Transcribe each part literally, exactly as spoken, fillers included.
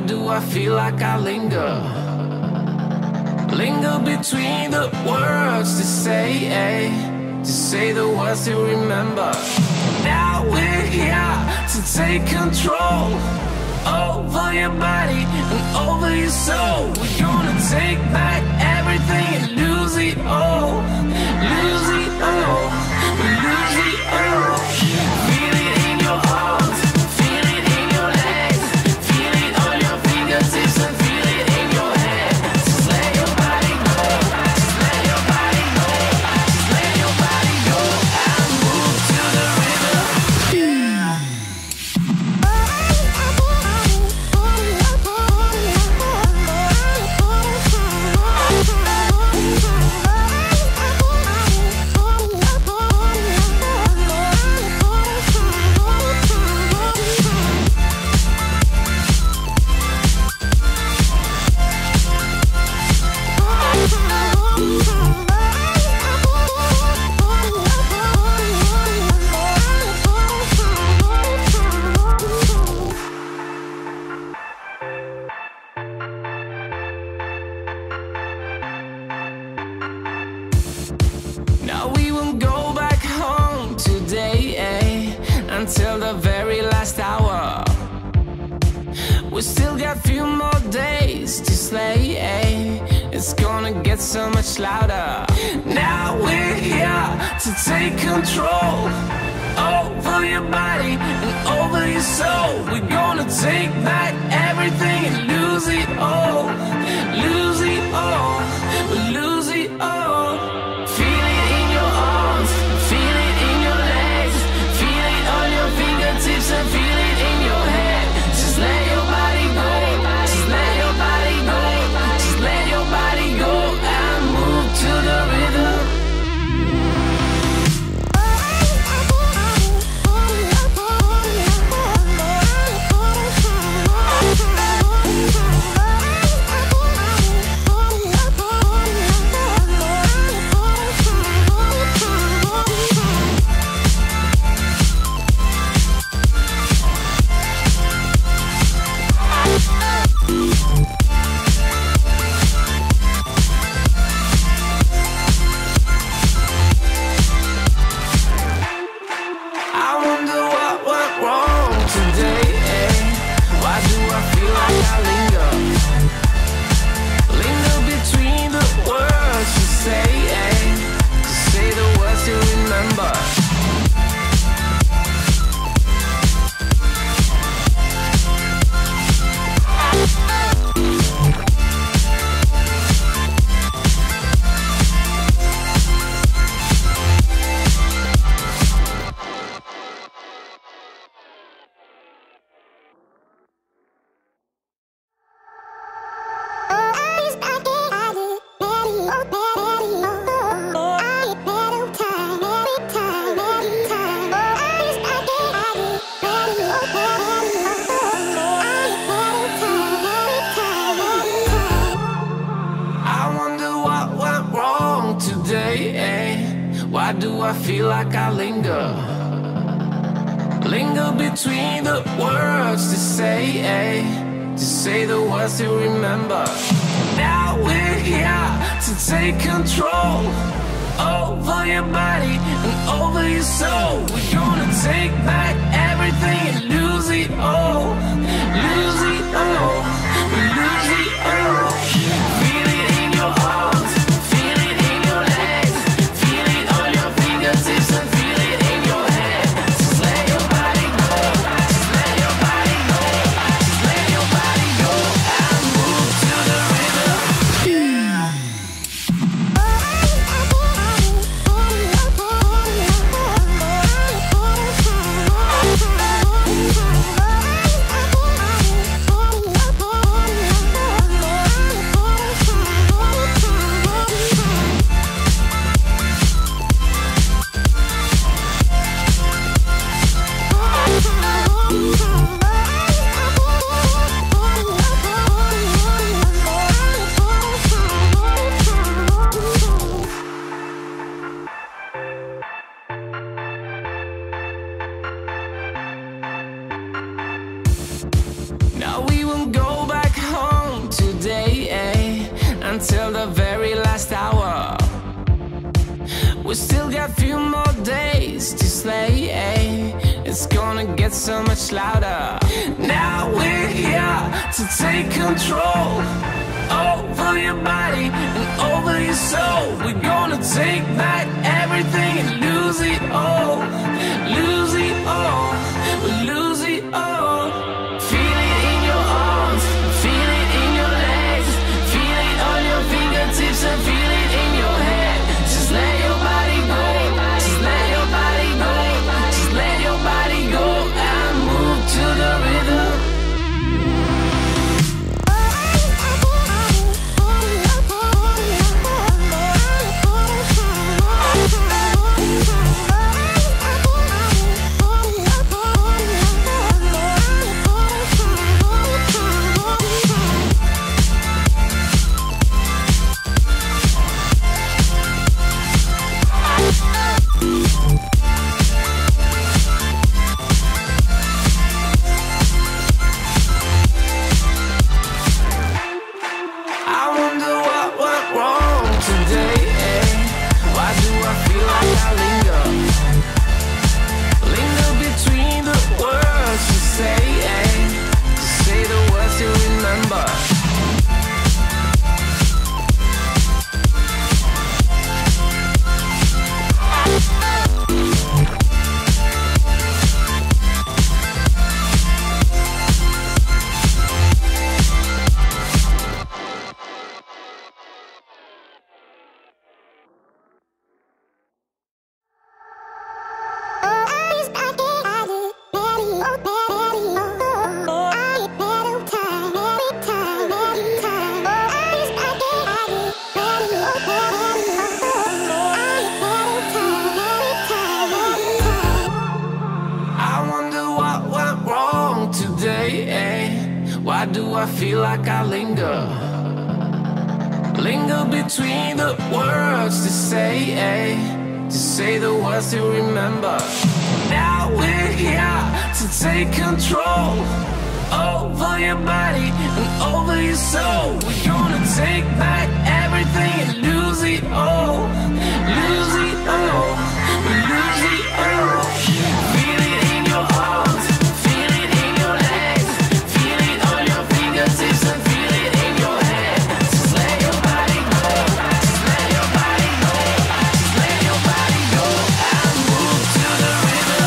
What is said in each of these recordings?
do I feel like I linger? Linger between the words to say, eh? To say the words to remember. Now we're here to take control over your body and over your soul. We're gonna take back everything and lose it all. Lose it all. Lose it all. Feel it in your arms. Feel it in your legs. Feel it on your fingertips and feel it in your head. Just let your body go. Just let your body go. Just let your body go and move to the rhythm. Yeah. Now we won't go back home today, eh? Until the very last hour. We still got a few more days to slay, eh? It's gonna get so much louder. Now we're here to take control over your body and over your soul. We're gonna take back everything and lose it all. Lose it all. Lose it all. Feel it in your arms. Feel it in your legs. Feel it on your fingertips and feel it in your head. Just let your body go. Just let your body go. Just let your body go and move to the rhythm. I wonder what went wrong today, eh? Why do I feel like I linger? Linger between the words to say, eh? To say the words to remember. I wonder what went wrong today, eh? Why do I feel like I linger? Linger between the words to say, eh? To say the words to remember. Now we're here to take control over your body and over your soul. We're gonna take back everything and lose it all. Lose it all. Lose it all. Feel it in your arms. Feel it in your legs. Feel it on your fingertips and feel it in your head. Just let your body go. Just let your body go. Just let your body go and move to the rhythm. Yeah. We still got a few more days to slay. It's gonna get so much louder. Now we're here to take control over your body and over your soul. We're gonna take back everything and lose it all. Lose it all. We'll lose it all. Feel it in your arms, feel it in your legs, feel it on your fingertips and feel it in your head. Just let your body go, just let your body go, just let your body go and move to the rhythm. Why do I feel like I linger? Linger between the words to say, eh? To say the words to remember. Now we're here to take control over your body and over your soul. We're gonna take back everything and lose it all. Lose it all. We lose it all. Feel it in your arms, feel it in your legs, feel it on your fingertips and feel it in your head. Just let your body go, just let your body go, just let your body go and move to the rhythm.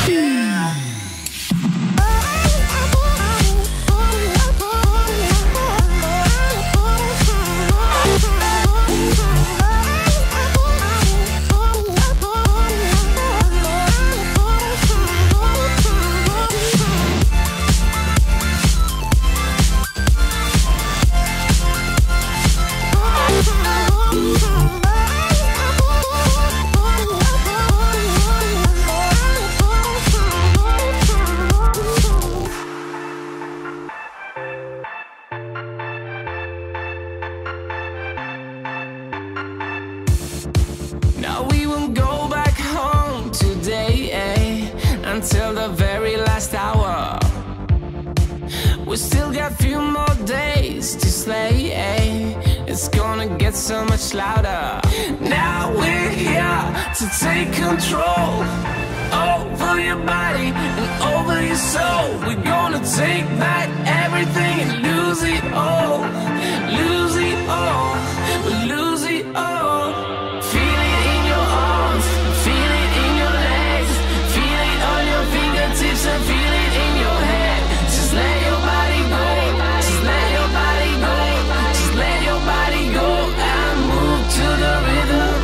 Now we won't go back home today, eh? Until the very last hour. We still got a few more days to slay, eh? It's gonna get so much louder. Now we're here to take control over your body and over your soul. We're gonna take back everything and lose it all. Lose it all. We lose it all. Feel it in your arms, feel it in your legs, feel it on your fingertips and feel it in your head. Just let your body go, just let your body go, just let your body go and move to the rhythm.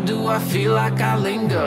do I feel like I linger?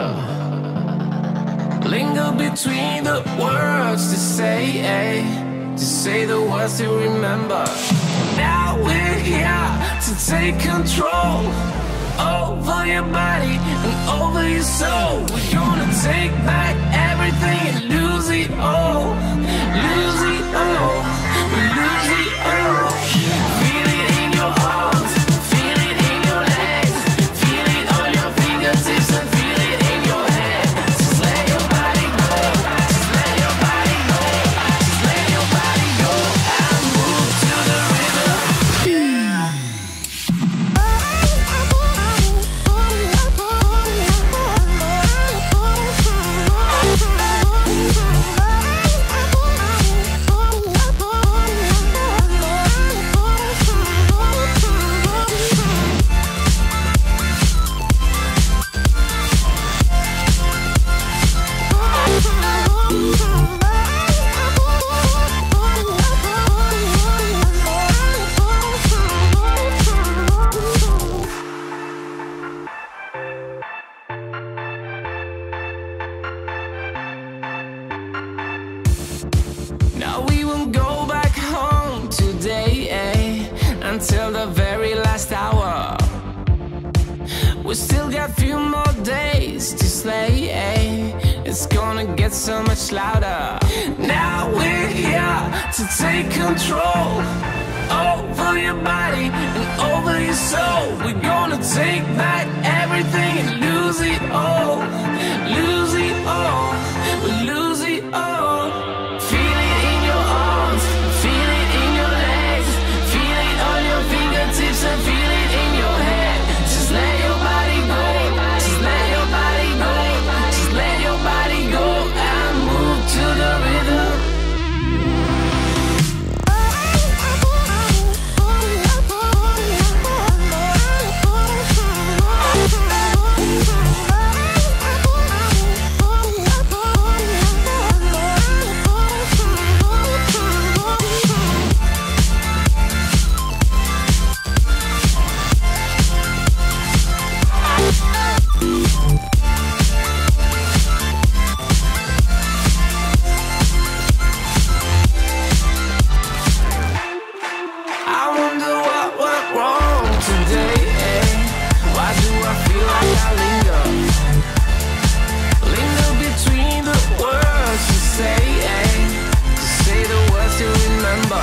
Linger between the words to say, eh? To say the words to remember. Now we're here to take control over your body and over your soul. We're gonna take back everything and lose it all. Lose it all. Lose it all. Feel it in your arms, feel it in your legs, feel it on your fingertips and feel it in your head. Just let your body go, just let your body go, just let your body go and move to the rhythm. Now we won't go back home today, eh? Until the very last hour. We still got a few more days to slay, eh? It's gonna get so much louder. Now we're here to take control over your body and over your soul. We're gonna take back everything and lose it all. Lose it all. Lose it all. Feel it in your arms, feel it in your legs, feel it on your fingertips and feel it in your head. Just let your body go, just let your body go, just let your body go and move to the rhythm. I wonder what went wrong today, eh? Why do I feel like I linger? Linger between the words to say, eh? To say the words to remember.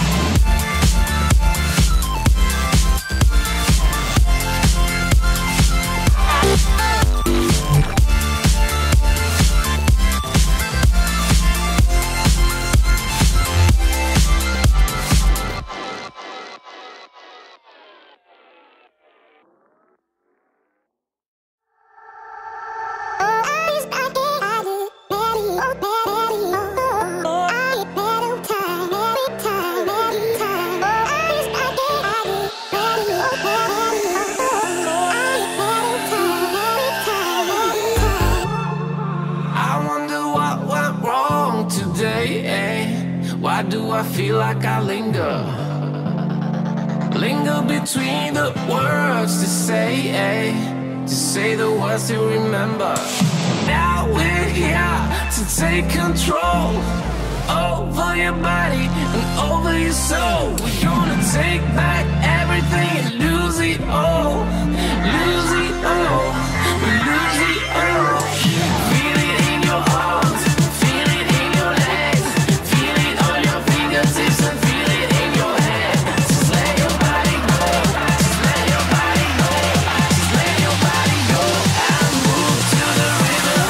I wonder what went wrong today, eh? Why do I feel like I linger? Linger between the words to say, eh? To say the words to remember. Now we're here to take control over your body and over your soul. We're gonna take back everything and lose it all. Lose it all. Lose it all. Feel it in your arms, feel it in your legs, feel it on your fingertips and feel it in your head. Just let your body go, just let your body go, just let your body go and move to the rhythm.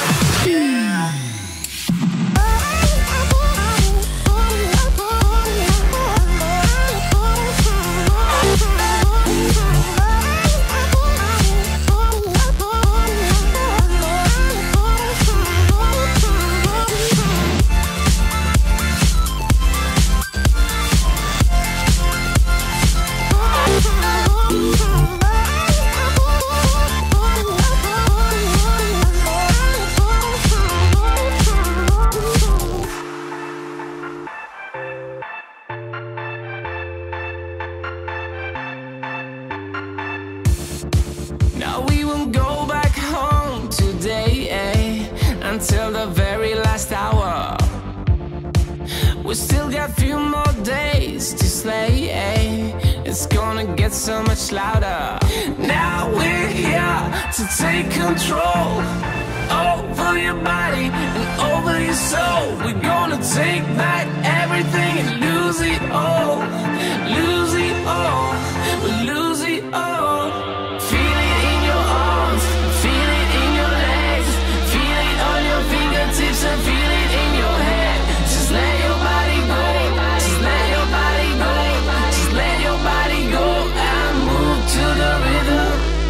Oh, slay. It's gonna get so much louder. Now we're here to take control over your body and over your soul. We're gonna take back everything and lose it all. Lose it all. We'll lose it all. Feel it in your arms, feel it in your legs, feel it on your fingertips and feel it in your head. Just let your body go, just let your body go, just let your body go and move to the rhythm.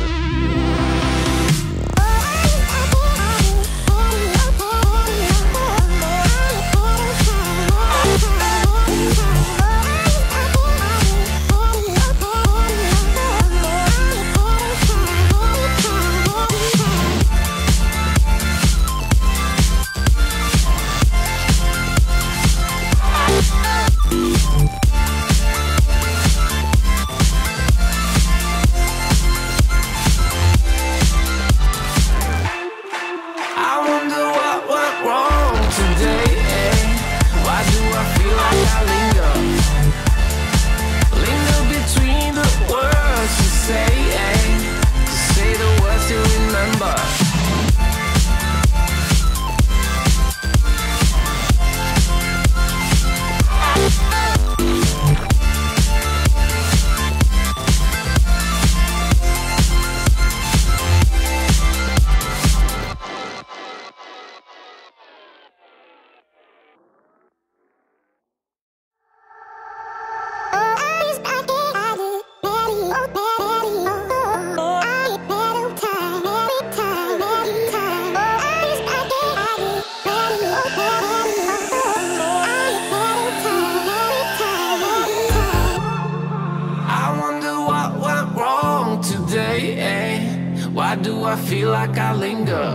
Why do I feel like I linger?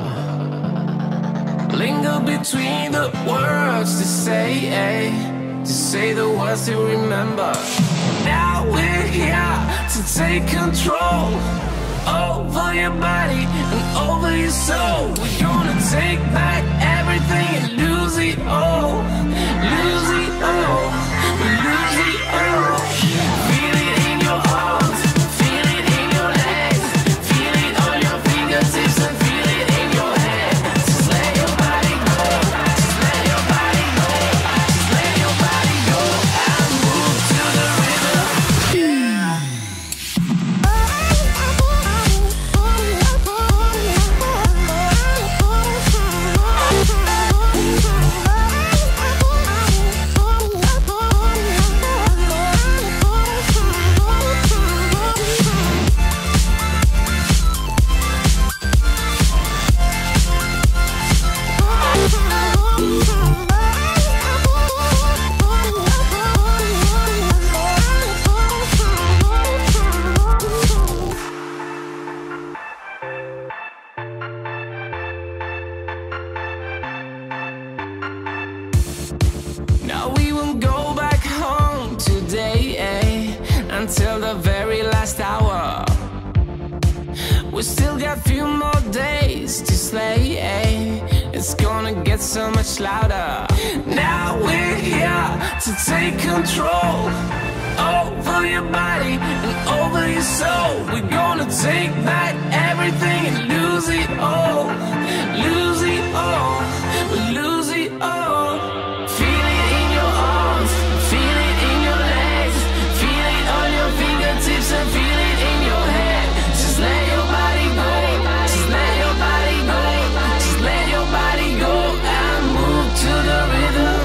Linger between the words to say, eh? To say the words to remember. Now we're here to take control over your body and over your soul. We're gonna take back everything and lose it all. Lose it all. We lose it all. Feel it in your arms, feel it in your legs, feel it on your fingertips and feel it in your head. Just let your body go, just let your body go, just let your body go and move to the rhythm. Yeah. Now we won't go back home today, eh? Until the very last hour. We still got few more days to slay, eh? It's gonna get so much louder. Now we're here to take control over your body and over your soul. We're gonna take back everything and lose it all. Lose it all. We lose it all. Feel it in your arms, feel it in your legs, feel it on your fingertips and feel it in your head. Just let your body go, just let your body go, just let your body go and move to the rhythm.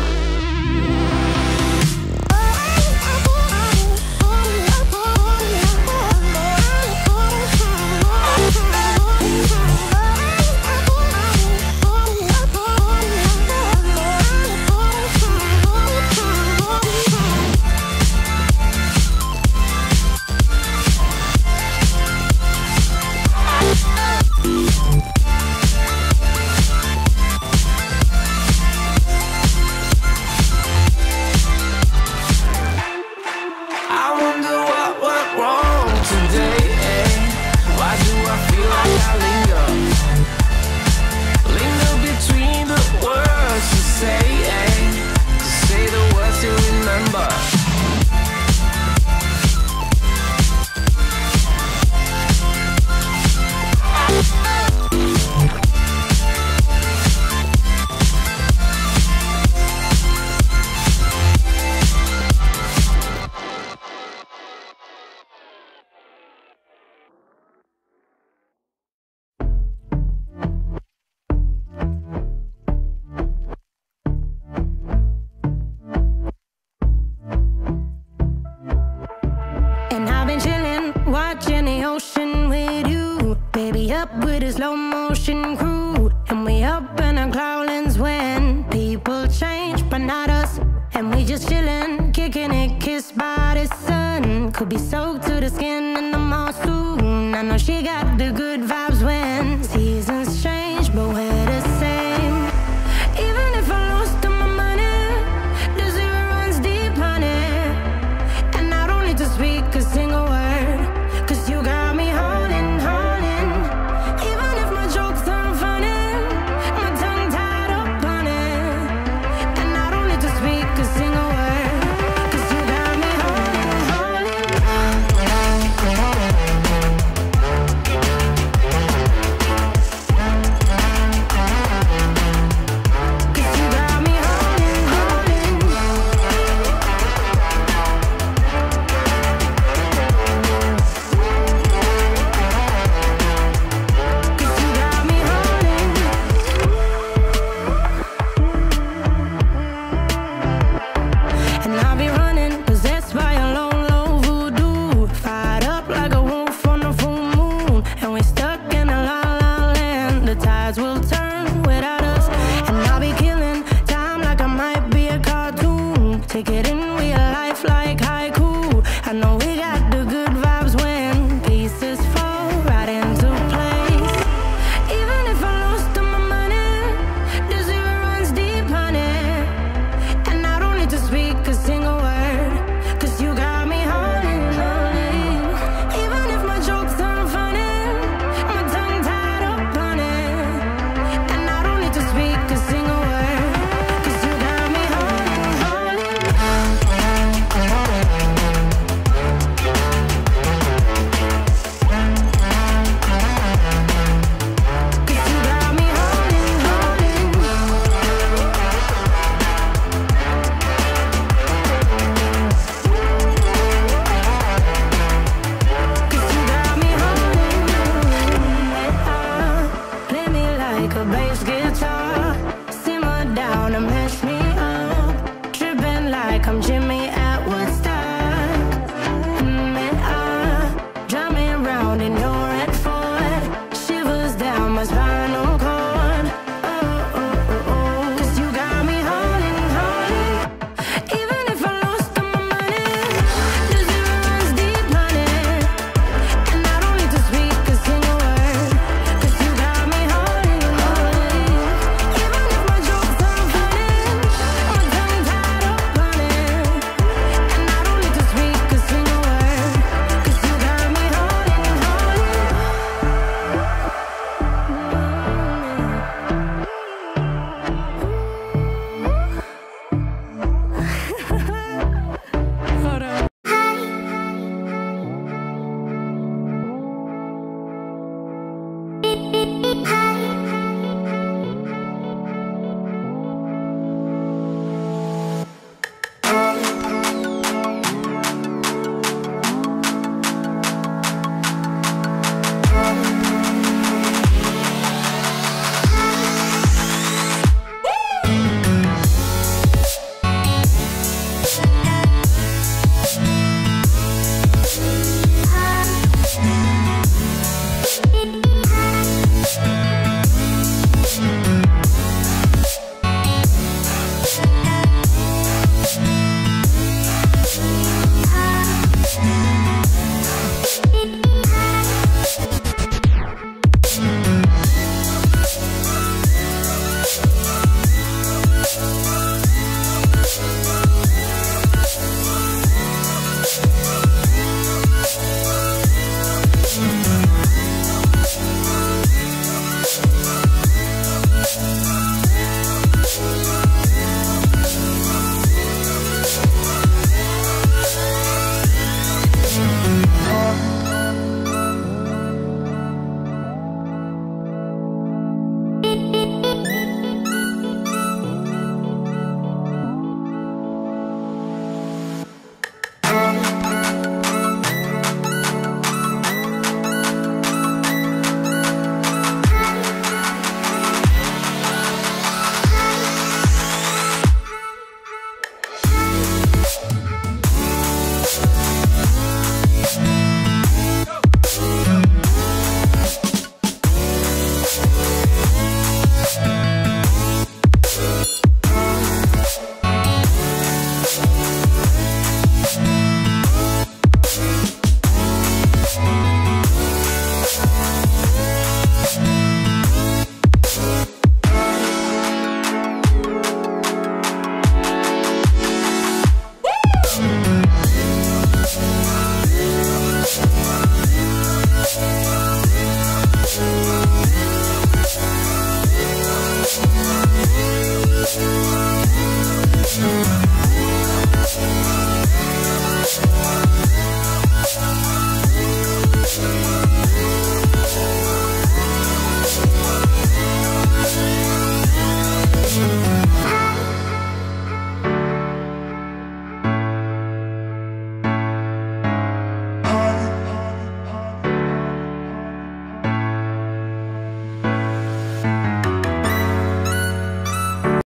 Oh, tides will turn without us. And I'll be killing time like I might be a cartoon. Take it in real life like haiku. I know we got the good vibes when pieces fall right into place. Even if I lost all my money, the zero runs deep, honey. And I don't need to speak a single word, cause you got me holding, holding. Even if my jokes aren't funny, my tongue tied up on it. And I don't need to speak a single word, cause you got me holding, holding. Cause you got me holding, holding. Cause you got me holding. Play me like a bass guitar, simmer down and